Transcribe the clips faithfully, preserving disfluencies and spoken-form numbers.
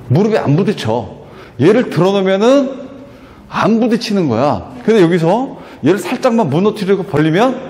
무릎에 안 부딪혀. 얘를 들어놓으면은 안 부딪히는 거야. 근데 여기서 얘를 살짝만 무너뜨리고 벌리면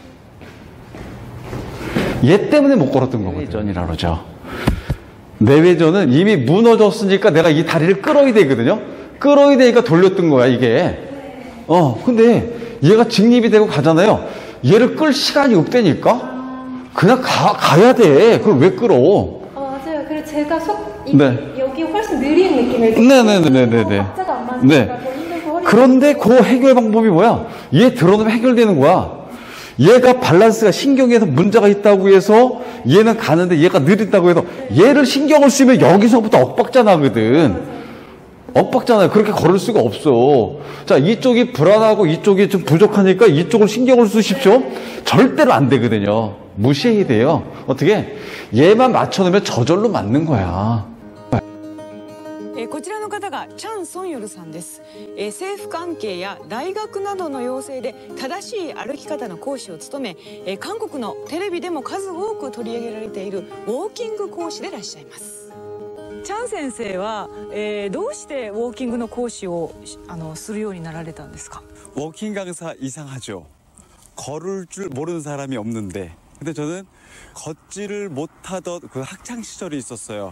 얘 때문에 못 걸었던 거거든요. 내외전이라고 그러죠. 내외전은 이미 무너졌으니까 내가 이 다리를 끌어야 되거든요. 끌어야 되니까 돌렸던 거야, 이게. 어, 근데 얘가 직립이 되고 가잖아요. 얘를 끌 시간이 없다니까? 그냥 가, 가야 돼. 그걸 왜 끌어? 어, 맞아요. 그리고 제가 속, 이, 네. 여기 훨씬 느린 느낌을 네네네네네. 박자가 안 맞으니까 네. 더 힘들고 허리. 그런데 그 해결 방법이 뭐야? 얘 들어놓으면 해결되는 거야. 얘가 밸런스가 신경에서 문제가 있다고 해서 얘는 가는데 얘가 느린다고 해서 얘를 신경을 쓰면 여기서부터 엇박자 나거든. 엇박자나요. 그렇게 걸을 수가 없어. 자, 이쪽이 불안하고 이쪽이 좀 부족하니까 이쪽을 신경을 쓰십시오. 절대로 안 되거든요. 무시해야 돼요. 어떻게? 얘만 맞춰놓으면 저절로 맞는 거야. こちらの方がチャン・ソンヨルさんです。政府関係や大学などの要請で正しい歩き方の講師を務め、韓国のテレビでも数多く取り上げられているウォーキング講師でいらっしゃいます。チャン先生は、えー、どうしてウォーキングの講師をあのするようになられたんですか? 워킹 강사 이상하죠. 걸을 줄 모르는 사람이 없는데, 근데 저는 걷지를 못하던 그 학창 시절이 있었어요.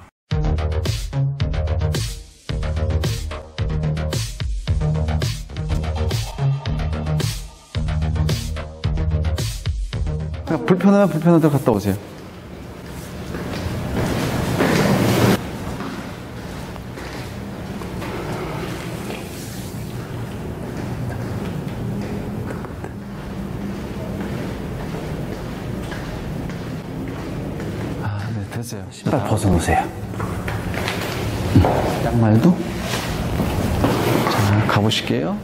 그냥 불편하면 불편한 데 갔다 오세요. 아, 네, 됐어요. 신발 벗어놓으세요. 음, 양말도. 자, 가보실게요.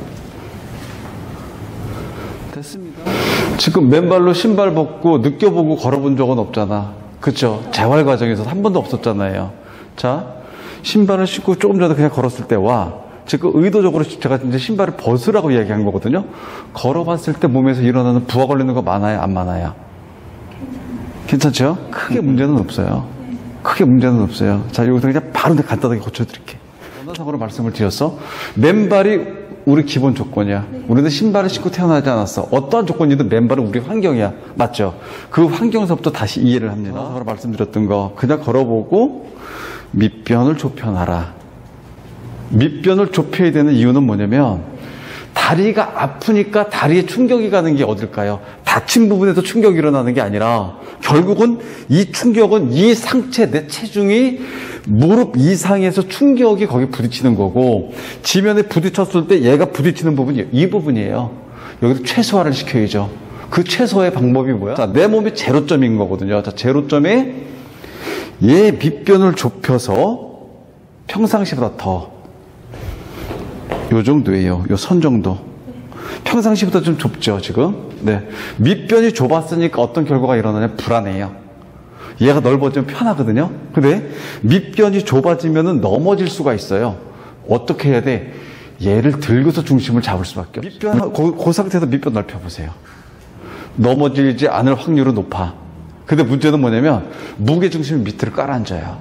됐습니다. 지금 맨발로 신발 벗고 느껴보고 걸어본 적은 없잖아. 그쵸? 재활 과정에서 한 번도 없었잖아요. 자, 신발을 신고 조금 전에 그냥 걸었을 때 와. 지금 의도적으로 제가 이제 신발을 벗으라고 이야기한 거거든요. 걸어봤을 때 몸에서 일어나는 부하 걸리는 거 많아요? 안 많아요? 괜찮죠? 크게 문제는 없어요. 크게 문제는 없어요. 자, 여기서 그냥 바로 간단하게 고쳐드릴게요. 원하상으로 말씀을 드렸어. 맨발이 우리 기본 조건이야. 우리는 신발을 신고 태어나지 않았어. 어떠한 조건이든 맨발은 우리 환경이야. 맞죠? 그 환경에서부터 다시 이해를 합니다. 원하상으로 말씀드렸던 거 그냥 걸어보고 밑변을 좁혀놔라. 밑변을 좁혀야 되는 이유는 뭐냐면 다리가 아프니까 다리에 충격이 가는 게 어딜까요? 다친 부분에서 충격이 일어나는 게 아니라 결국은 이 충격은 이 상체, 내 체중이 무릎 이상에서 충격이 거기 부딪히는 거고, 지면에 부딪혔을 때 얘가 부딪히는 부분이 이 부분이에요. 여기서 최소화를 시켜야죠. 그 최소화의 방법이 뭐야? 자, 내 몸이 제로점인 거거든요. 자, 제로점에 얘 밑변을 좁혀서 평상시보다 더 요 정도예요. 요 선 정도. 평상시보다 좀 좁죠, 지금? 네. 밑변이 좁았으니까 어떤 결과가 일어나냐? 불안해요. 얘가 넓어지면 편하거든요. 근데 밑변이 좁아지면은 넘어질 수가 있어요. 어떻게 해야 돼? 얘를 들고서 중심을 잡을 수밖에 없어요. 밑변, 그, 그 상태에서 밑변 넓혀보세요. 넘어지지 않을 확률은 높아. 근데 문제는 뭐냐면 무게중심이 밑으로 깔아앉아요.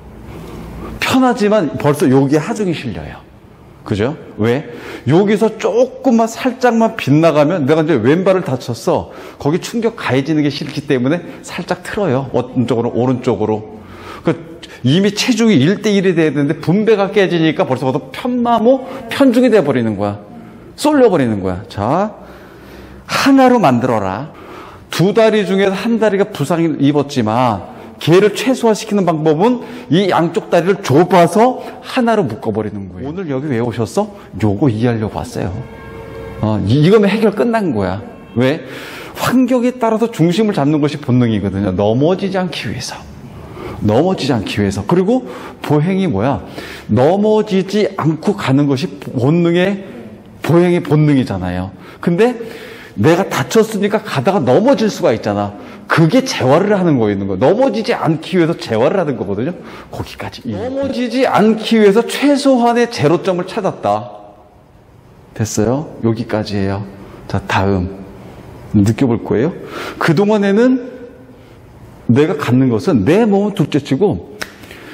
편하지만 벌써 여기에 하중이 실려요. 그죠? 왜? 여기서 조금만 살짝만 빗나가면 내가 이제 왼발을 다쳤어. 거기 충격 가해지는 게 싫기 때문에 살짝 틀어요. 어떤 쪽으로? 오른쪽으로. 그 이미 체중이 일 대 일이 돼야 되는데 분배가 깨지니까 벌써 편마모, 편중이 돼버리는 거야. 쏠려버리는 거야. 자, 하나로 만들어라. 두 다리 중에서 한 다리가 부상을 입었지만 걔를 최소화시키는 방법은 이 양쪽 다리를 좁아서 하나로 묶어버리는 거예요. 오늘 여기 왜 오셨어? 요거 이해하려고 왔어요. 어, 이거면 해결 끝난 거야. 왜? 환경에 따라서 중심을 잡는 것이 본능이거든요. 넘어지지 않기 위해서. 넘어지지 않기 위해서. 그리고 보행이 뭐야? 넘어지지 않고 가는 것이 본능의, 보행의 본능이잖아요. 근데 내가 다쳤으니까 가다가 넘어질 수가 있잖아. 그게 재활을 하는 거 있는 거. 넘어지지 않기 위해서 재활을 하는 거거든요. 거기까지. 넘어지지 않기 위해서 최소한의 제로점을 찾았다. 됐어요? 여기까지예요. 자, 다음 느껴볼 거예요. 그동안에는 내가 갖는 것은 내 몸은 둘째치고 저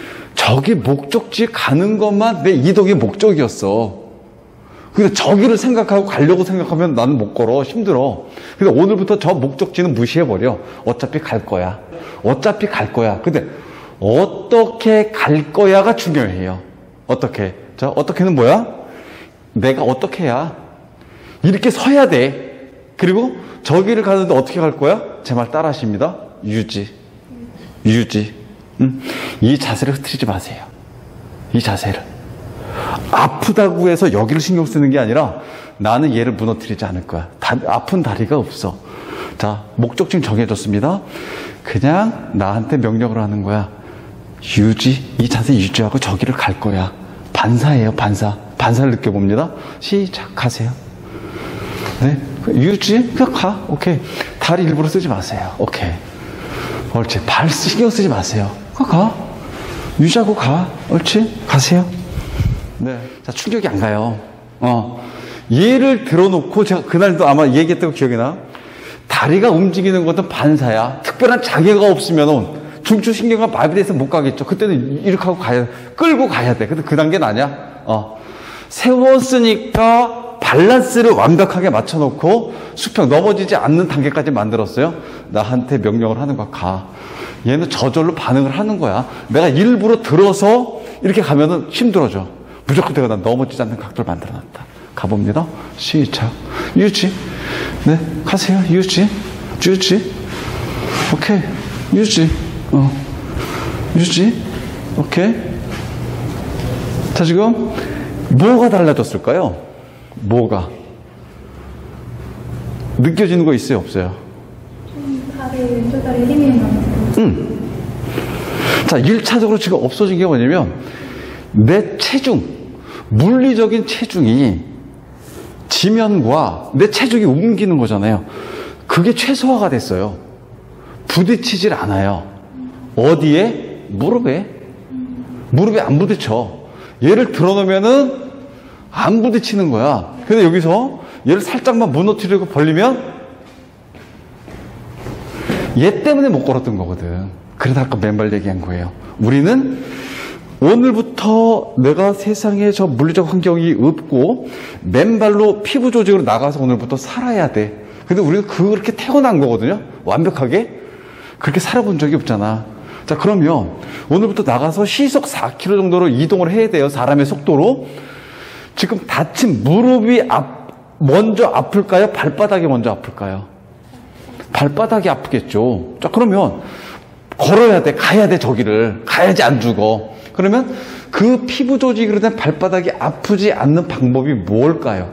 저기 목적지에 가는 것만 내 이동의 목적이었어. 근데 저기를 생각하고 가려고 생각하면 나는 못 걸어. 힘들어. 근데 오늘부터 저 목적지는 무시해버려. 어차피 갈 거야. 어차피 갈 거야. 근데 어떻게 갈 거야가 중요해요. 어떻게? 자, 어떻게는 뭐야? 내가 어떻게 해야? 이렇게 서야 돼. 그리고 저기를 가는데 어떻게 갈 거야? 제 말 따라 하십니다. 유지. 유지. 음? 이 자세를 흐트리지 마세요. 이 자세를. 아프다고 해서 여기를 신경 쓰는 게 아니라 나는 얘를 무너뜨리지 않을 거야. 다, 아픈 다리가 없어. 자, 목적지 정해졌습니다. 그냥 나한테 명령을 하는 거야. 유지, 이 자세 유지하고 저기를 갈 거야. 반사예요, 반사. 반사를 느껴봅니다. 시작, 가세요. 네, 유지, 그냥 가. 오케이. 다리 일부러 쓰지 마세요. 오케이. 옳지. 발 신경 쓰지 마세요. 그냥 가. 유지하고 가. 옳지. 가세요. 네. 자, 충격이 안 가요. 어. 얘를 들어놓고, 제가 그날도 아마 얘기했던 거 기억이 나? 다리가 움직이는 것은 반사야. 특별한 장애가 없으면은, 중추신경과 마비돼서 못 가겠죠. 그때는 이렇게 하고 가야, 끌고 가야 돼. 근데 그 단계는 아니야. 어. 세웠으니까 밸런스를 완벽하게 맞춰놓고 수평 넘어지지 않는 단계까지 만들었어요. 나한테 명령을 하는 거야. 가. 얘는 저절로 반응을 하는 거야. 내가 일부러 들어서 이렇게 가면은 힘들어져. 무조건 내가 난 넘어지지 않는 각도를 만들어놨다. 가봅니다. 시작. 유지. 네. 가세요. 유지. 유지. 오케이. 유지. 어. 유지. 오케이. 자, 지금 뭐가 달라졌을까요? 뭐가? 느껴지는 거 있어요? 없어요? 좀 다리, 왼쪽 다리 힘이 나는. 응. 자, 일 차적으로 지금 없어진 게 뭐냐면, 내 체중, 물리적인 체중이 지면과 내 체중이 옮기는 거잖아요. 그게 최소화가 됐어요. 부딪히질 않아요. 어디에? 무릎에. 무릎에 안 부딪혀. 얘를 들어놓으면은 안 부딪히는 거야. 근데 여기서 얘를 살짝만 무너뜨리고 벌리면 얘 때문에 못 걸었던 거거든. 그래서 아까 맨발 얘기한 거예요. 우리는 오늘부터 내가 세상에 저 물리적 환경이 없고 맨발로 피부 조직으로 나가서 오늘부터 살아야 돼. 근데 우리는 그렇게 태어난 거거든요. 완벽하게. 그렇게 살아본 적이 없잖아. 자, 그러면 오늘부터 나가서 시속 사 킬로미터 정도로 이동을 해야 돼요. 사람의 속도로. 지금 다친 무릎이 앞, 먼저 아플까요? 발바닥이 먼저 아플까요? 발바닥이 아프겠죠. 자, 그러면 걸어야 돼. 가야 돼. 저기를. 가야지 안 죽어. 그러면 그 피부 조직으로 된 발바닥이 아프지 않는 방법이 뭘까요?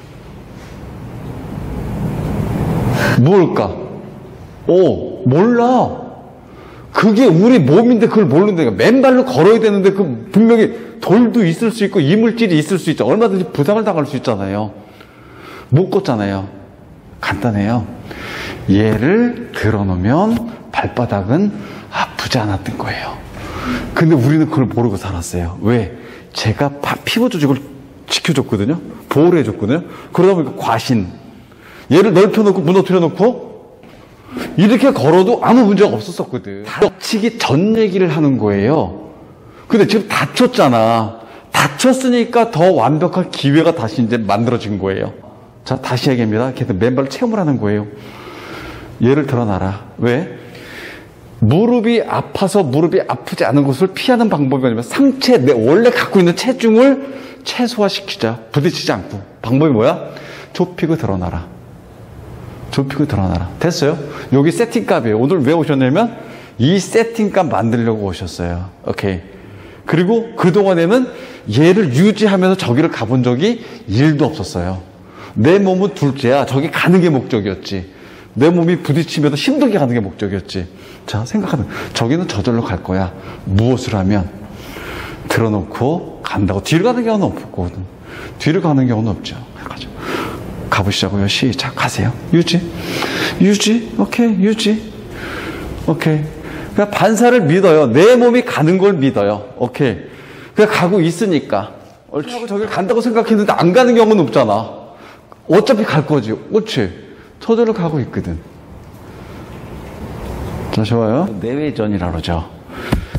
뭘까? 오, 몰라. 그게 우리 몸인데 그걸 모르는데 맨발로 걸어야 되는데 그 분명히 돌도 있을 수 있고 이물질이 있을 수 있죠. 얼마든지 부상을 당할 수 있잖아요. 못 걷잖아요. 간단해요. 얘를 들어놓으면 발바닥은 아프지 않았던 거예요. 근데 우리는 그걸 모르고 살았어요. 왜? 제가 피부 조직을 지켜줬거든요. 보호를 해줬거든요. 그러다 보니까 과신. 얘를 넓혀놓고 무너뜨려놓고 이렇게 걸어도 아무 문제가 없었었거든. 다치기 전 얘기를 하는 거예요. 근데 지금 다쳤잖아. 다쳤으니까 더 완벽한 기회가 다시 이제 만들어진 거예요. 자, 다시 얘기합니다. 계속 맨발로 체험을 하는 거예요. 얘를 드러나라. 왜? 무릎이 아파서 무릎이 아프지 않은 곳을 피하는 방법이 뭐냐면 상체, 내 원래 갖고 있는 체중을 최소화시키자. 부딪히지 않고. 방법이 뭐야? 좁히고 드러나라. 좁히고 드러나라. 됐어요? 여기 세팅값이에요. 오늘 왜 오셨냐면 이 세팅값 만들려고 오셨어요. 오케이. 그리고 그동안에는 얘를 유지하면서 저기를 가본 적이 일도 없었어요. 내 몸은 둘째야. 저기 가는 게 목적이었지. 내 몸이 부딪히면서 힘들게 가는 게 목적이었지. 자, 생각하면 저기는 저절로 갈 거야. 무엇을 하면? 들어놓고 간다고. 뒤로 가는 경우는 없거든. 뒤로 가는 경우는 없죠. 가죠. 가보시자고요. 시작. 가세요. 유지. 유지. 오케이. 유지. 오케이. 그냥 반사를 믿어요. 내 몸이 가는 걸 믿어요. 오케이. 그냥 가고 있으니까. 옳지. 하고 저길 간다고 생각했는데 안 가는 경우는 없잖아. 어차피 갈 거지. 옳지. 저절로 가고 있거든. 자, 좋아요. 내외전이라 그러죠.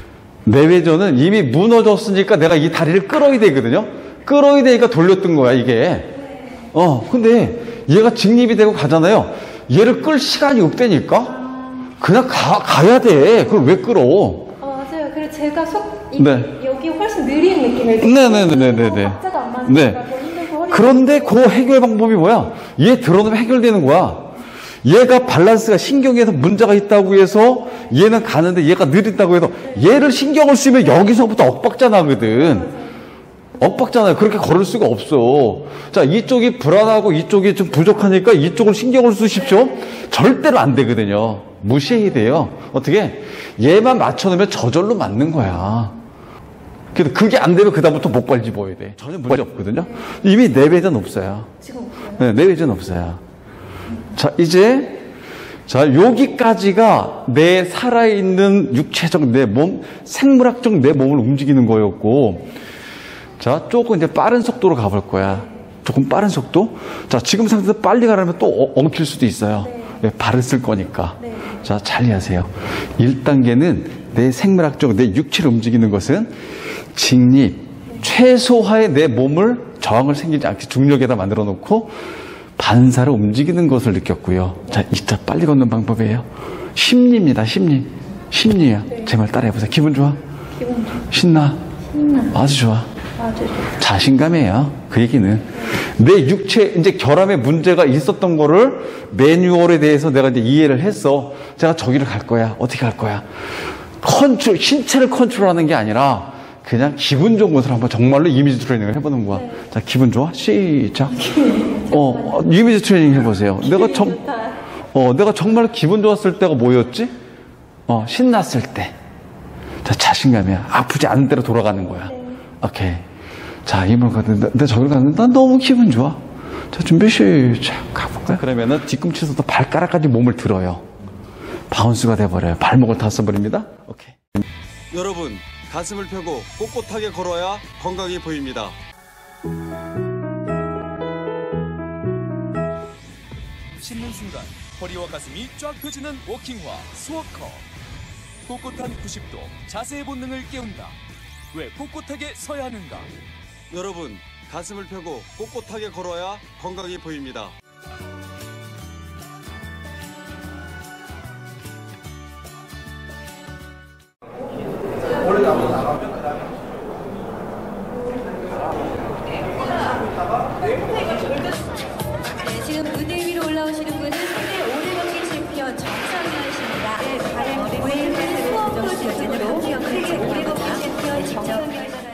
내외전은 이미 무너졌으니까 내가 이 다리를 끌어야 되거든요. 끌어야 되니까 돌렸던 거야, 이게. 어, 근데 얘가 직립이 되고 가잖아요. 얘를 끌 시간이 없다니까? 그냥 가, 가야 돼. 그걸 왜 끌어? 어, 맞아요. 그리고 제가 속, 이, 네. 여기 훨씬 느린 느낌을 네네네네네. 박자가 안 맞으니까 네. 더 힘들고 허리 그런데 그 해결 방법이 뭐야? 얘 들어놓으면 해결되는 거야. 얘가 밸런스가 신경에서 문제가 있다고 해서 얘는 가는데 얘가 느린다고 해서 얘를 신경을 쓰면 여기서부터 엇박자 나거든. 엇박자나요. 그렇게 걸을 수가 없어. 자, 이쪽이 불안하고 이쪽이 좀 부족하니까 이쪽을 신경을 쓰십시오. 절대로 안 되거든요. 무시해야 돼요. 어떻게? 얘만 맞춰놓으면 저절로 맞는 거야. 근데 그게 안 되면 그다음부터 목발 집어야 돼. 전혀 문제 없거든요. 이미 내외전 없어요. 지금 없어요. 네, 내외전 없어요. 자, 이제, 자, 여기까지가 내 살아있는 육체적 내 몸, 생물학적 내 몸을 움직이는 거였고, 자, 조금 이제 빠른 속도로 가볼 거야. 조금 빠른 속도. 자, 지금 상태에서 빨리 가려면 또 어, 엉킬 수도 있어요. 네. 네, 발을 쓸 거니까. 네. 자, 잘 이해하세요. 일 단계는 내 생물학적, 내 육체를 움직이는 것은 직립, 최소화의 내 몸을 저항을 생기지 않게 중력에다 만들어 놓고 반사를 움직이는 것을 느꼈고요. 자, 이자 빨리 걷는 방법이에요. 심리입니다, 심리. 심리야. 네. 제 말 따라해보세요. 기분 좋아? 기분 좋아. 신나? 신나. 아주 좋아. 아주 좋아. 자신감이에요. 그 얘기는. 내 육체, 이제 결함에 문제가 있었던 거를 매뉴얼에 대해서 내가 이제 이해를 했어. 제가 저기를 갈 거야. 어떻게 갈 거야? 컨트롤, 신체를 컨트롤하는 게 아니라 그냥 기분 좋은 것을 한번 정말로 이미지 트레이닝을 해보는 거야. 네. 자, 기분 좋아? 시작. 어, 어, 이미지 트레이닝 해보세요. 내가 정, 좋다. 어, 내가 정말 기분 좋았을 때가 뭐였지? 어, 신났을 때. 자, 자신감이야. 아프지 않은 대로 돌아가는 거야. 네. 오케이. 자, 이물 가는데, 내 저기를 갔는데, 난 너무 기분 좋아. 자, 준비, 시작. 가볼까요? 그러면은 뒤꿈치에서부터 발가락까지 몸을 들어요. 바운스가 돼버려요. 발목을 다 써버립니다. 오케이. 여러분, 가슴을 펴고 꼿꼿하게 걸어야 건강해 보입니다. 씻는 순간 허리와 가슴이 쫙 펴지는 워킹화 스워커. 꼿꼿한 구십 도 자세의 본능을 깨운다. 왜 꼿꼿하게 서야 하는가? 여러분, 가슴을 펴고 꼿꼿하게 걸어야 건강해 보입니다. 네, 지금 무대 위로 올라오시는 분은 세계 오르막기 챔피언 정상현 씨입니다. 네, 발을 무대 위로 수업 프로젝트로 세계 오르막기 챔피언 정상현 씨입니다.